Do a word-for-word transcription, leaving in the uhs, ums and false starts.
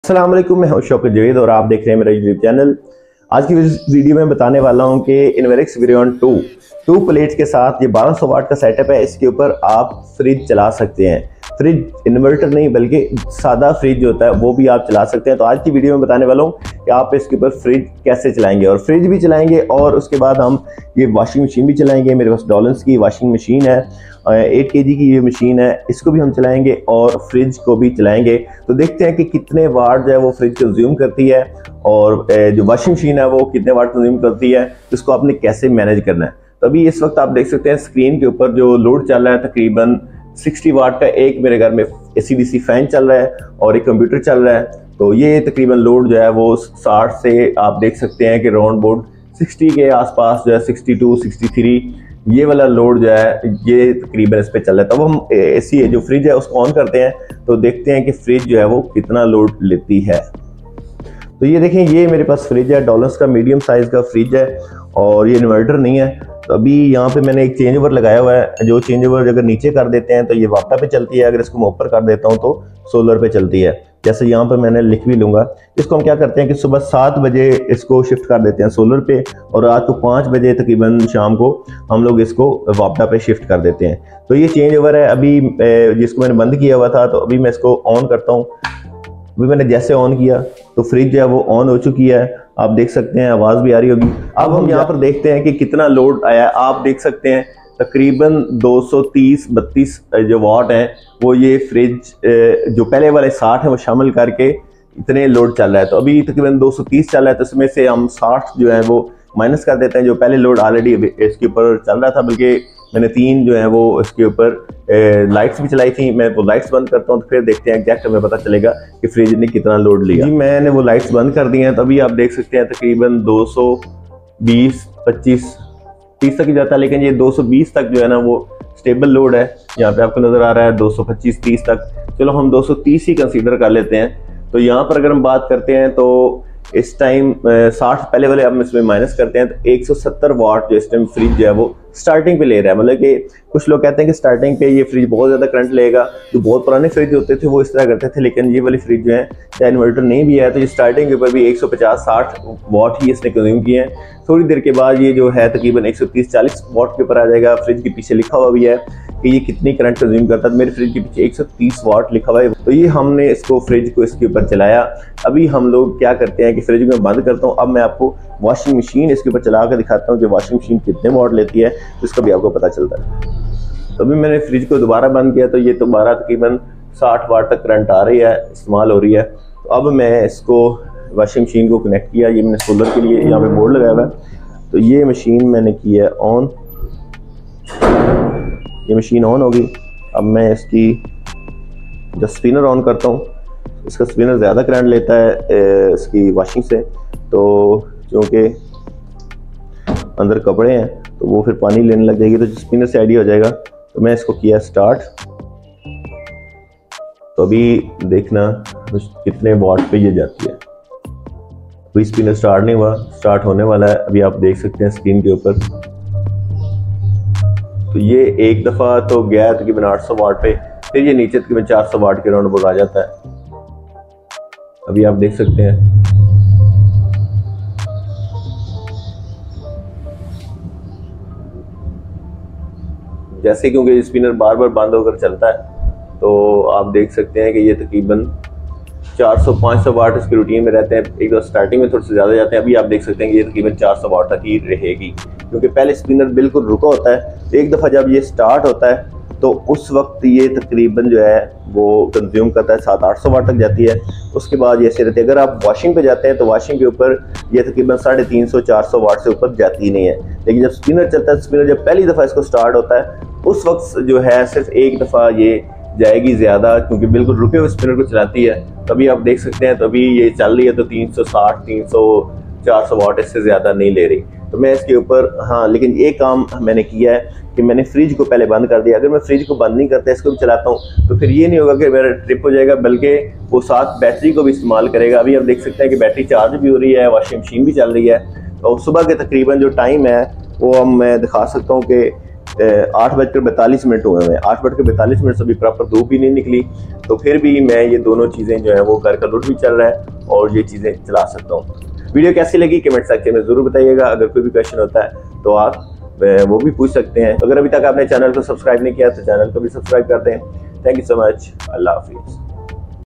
अस्सलाम वालेकुम, मैं हूं शौकत जवेद और आप देख रहे हैं मेरा यूट्यूब चैनल। आज की वीडियो में बताने वाला हूं कि Inverex variant two two plates के साथ ये बारह सौ वाट का सेटअप है। इसके ऊपर आप फ्रिज चला सकते हैं। फ्रिज इन्वर्टर नहीं बल्कि सादा फ्रिज जो होता है वो भी आप चला सकते हैं। तो आज की वीडियो में बताने वाला हूँ कि आप इसके ऊपर फ्रिज कैसे चलाएंगे, और फ्रिज भी चलाएंगे और उसके बाद हम ये वॉशिंग मशीन भी चलाएंगे। मेरे पास डॉलन्स की वॉशिंग मशीन है, एट के जी की ये मशीन है, इसको भी हम चलाएंगे और फ्रिज को भी चलाएंगे। तो देखते हैं कि कितने वाट जो है वो फ्रिज कंज्यूम करती है और जो वॉशिंग मशीन है वो कितने वाट कंज्यूम करती है, इसको आपने कैसे मैनेज करना है। तो अभी इस वक्त आप देख सकते हैं स्क्रीन के ऊपर जो लोड चल रहा है तकरीबन साठ वाट का। एक मेरे घर में एसी डीसी फैन चल रहा है और एक कंप्यूटर चल रहा है। तो ये तकरीबन लोड जो है वो साठ से आप देख सकते हैं कि राउंड बोर्ड साठ के आसपास जो है बासठ, तिरसठ ये वाला लोड जो है ये तकरीबन इस पे चल रहा है। तब हम एसी जो फ्रिज है उसको ऑन करते हैं तो देखते हैं कि फ्रिज जो है वो कितना लोड लेती है। तो ये देखें, ये मेरे पास फ्रिज है, डॉलर्स का मीडियम साइज का फ्रिज है और ये इन्वर्टर नहीं है। तो अभी यहाँ पे मैंने एक चेंज ओवर लगाया हुआ है। जो चेंज ओवर अगर नीचे कर देते हैं तो ये वापटा पे चलती है, अगर इसको मैं ऊपर कर देता हूँ तो सोलर पे चलती है। जैसे यहाँ पर मैंने लिख भी लूंगा। इसको हम क्या करते हैं कि सुबह सात बजे इसको शिफ्ट कर देते हैं सोलर पे और रात को पाँच बजे तकरीबन शाम को हम लोग इसको वापटा पे शिफ्ट कर देते हैं। तो ये चेंज ओवर है अभी जिसको मैंने बंद किया हुआ था। तो अभी मैं इसको ऑन करता हूँ। अभी मैंने जैसे ऑन किया तो फ्रिज जो है वो ऑन हो चुकी है, आप देख सकते हैं, आवाज़ भी आ रही होगी। अब हम यहाँ पर देखते हैं कि कितना लोड आया है। आप देख सकते हैं तकरीबन दो सौ तीस बत्तीस जो वाट हैं वो ये फ्रिज जो पहले वाले साठ है वो शामिल करके इतने लोड चल रहा है। तो अभी तकरीबन दो सौ तीस चल रहा है, तो इसमें से हम साठ जो है वो माइनस कर देते हैं। जो पहले लोड ऑलरेडी इसके ऊपर चल रहा था, बल्कि मैंने तीन जो है वो इसके ऊपर लाइट्स भी चलाई थी। मैं वो लाइट्स बंद करता हूँ तो फिर देखते हैं एग्जैक्ट हमें पता चलेगा कि फ्रिज ने कितना लोड लिया। जी मैंने वो लाइट्स बंद कर दी हैं। तो अभी आप देख सकते हैं तकरीबन दो सौ बीस पच्चीस तीस तक ही जाता है, लेकिन ये दो सौ बीस तक जो है ना वो स्टेबल लोड है। यहाँ पे आपको नजर आ रहा है दो सौ पच्चीस तीस तक। चलो हम दो सौ तीस ही कंसीडर कर लेते हैं। तो यहाँ पर अगर हम बात करते हैं तो इस टाइम साठ पहले वाले हम इसमें माइनस करते हैं तो एक सौ सत्तर वाट जो इस टाइम फ्रिज जो है वो स्टार्टिंग पे ले रहा है। मतलब कि कुछ लोग कहते हैं कि स्टार्टिंग पे ये फ्रिज बहुत ज़्यादा करंट लेगा। जो बहुत पुराने फ्रिज होते थे वो इस तरह करते थे, लेकिन ये वाली फ्रिज जो है चाहे इन्वर्टर नहीं भी है तो ये स्टार्टिंग के ऊपर भी एक सौ पचास साठ वाट ही इसने कंज्यूम किए हैं। थोड़ी देर के बाद ये जो है तकरीबन एक सौ तीस चालीस वाट के ऊपर आ जाएगा। फ्रिज के पीछे लिखा हुआ भी है कि ये कितनी करंट कंज्यूम करता है। मेरे फ्रिज के पीछे एक सौ तीस वाट लिखा हुआ है। तो ये हमने इसको फ्रिज को इसके ऊपर चलाया। अभी हम लोग क्या करते हैं कि फ्रिज में बंद करता हूँ। अब मैं आपको वॉशिंग मशीन इसके ऊपर चला कर दिखाता हूँ कि वॉशिंग मशीन कितने वाट लेती है, इसका भी आपको पता चलता है। तो अभी मैंने फ्रिज को दोबारा बंद किया तो ये दोबारा तकरीबन साठ वाट तक करंट आ रही है, इस्तेमाल हो रही है। तो अब मैं इसको वॉशिंग मशीन को कनेक्ट किया। ये मैंने सोलर के लिए यहाँ पे बोर्ड लगाया हुआ है। तो ये मशीन मैंने की है ऑन, ये मशीन ऑन होगी। अब मैं इसकी जो स्पिनर ऑन करता हूँ, इसका स्पिनर ज़्यादा करंट लेता है इसकी वॉशिंग से। तो क्योंकि अंदर कपड़े हैं तो वो फिर पानी लेने लग जाएगी, तो स्पिनर से आइडिया हो जाएगा। तो मैं इसको किया स्टार्ट। तो अभी देखना कितने वाट पे ये जाती है। अभी स्पिनर स्टार्ट नहीं हुआ, स्टार्ट होने वाला है। अभी आप देख सकते हैं स्क्रीन के ऊपर। तो ये एक दफ़ा तो गया तकरीबन आठ सौ वाट पे, फिर ये नीचे तकरीबन चार सौ वाट के राउंड बोर्ड आ जाता है। अभी आप देख सकते हैं जैसे, क्योंकि स्पिनर बार बार बंद होकर चलता है तो आप देख सकते हैं कि ये तकरीबन चार सौ पाँच सौ वाट इसके रूटीन में रहते हैं। एक तो स्टार्टिंग में थोड़े से ज़्यादा जाते हैं। अभी आप देख सकते हैं कि ये तकरीबन चार सौ वाट तक ही रहेगी, क्योंकि पहले स्पिनर बिल्कुल रुका होता है। तो एक दफ़ा जब ये स्टार्ट होता है तो उस वक्त ये तकरीबन जो है वो कंज्यूम करता है सात आठ सौ वाट तक जाती है। उसके बाद ये ऐसे रहती है। अगर आप वॉशिंग पे जाते हैं तो वॉशिंग के ऊपर ये तकरीबन साढ़े तीन सौ चार सौ वाट से ऊपर जाती ही नहीं है। लेकिन जब स्पिनर चलता है, स्पिनर जब पहली दफ़ा इसको स्टार्ट होता है उस वक्त जो है सिर्फ एक दफ़ा ये जाएगी ज़्यादा, क्योंकि बिल्कुल रुके हुए स्पिनर को चलाती है। तभी आप देख सकते हैं, तभी ये चल रही है तो तीन सौ साठ तीन सौ चार सौ वाट इससे ज़्यादा नहीं ले रही। तो मैं इसके ऊपर हाँ, लेकिन एक काम मैंने किया है कि मैंने फ्रिज को पहले बंद कर दिया। अगर मैं फ्रिज को बंद नहीं करता इसको भी चलाता हूँ तो फिर ये नहीं होगा कि मेरा ट्रिप हो जाएगा, बल्कि वो साथ बैटरी को भी इस्तेमाल करेगा। अभी आप देख सकते हैं कि बैटरी चार्ज भी हो रही है, वॉशिंग मशीन भी चल रही है। और सुबह के तकरीबन जो टाइम है वो हम मैं दिखा सकता हूँ कि आठ बजकर बैतालीस मिनट हुए हैं, आठ बजकर बैतालीस मिनट से अभी प्रॉपर धूप भी नहीं निकली, तो फिर भी मैं ये दोनों चीज़ें जो है वो घर का लुट भी चल रहा है और ये चीज़ें चला सकता हूँ। वीडियो कैसी लगी कमेंट सेक्शन में ज़रूर बताइएगा। अगर कोई भी क्वेश्चन होता है तो आप वो भी पूछ सकते हैं। अगर अभी तक आपने चैनल को सब्सक्राइब नहीं किया तो चैनल को भी सब्सक्राइब कर दें। Thank you so much. अल्लाह हाफिज़।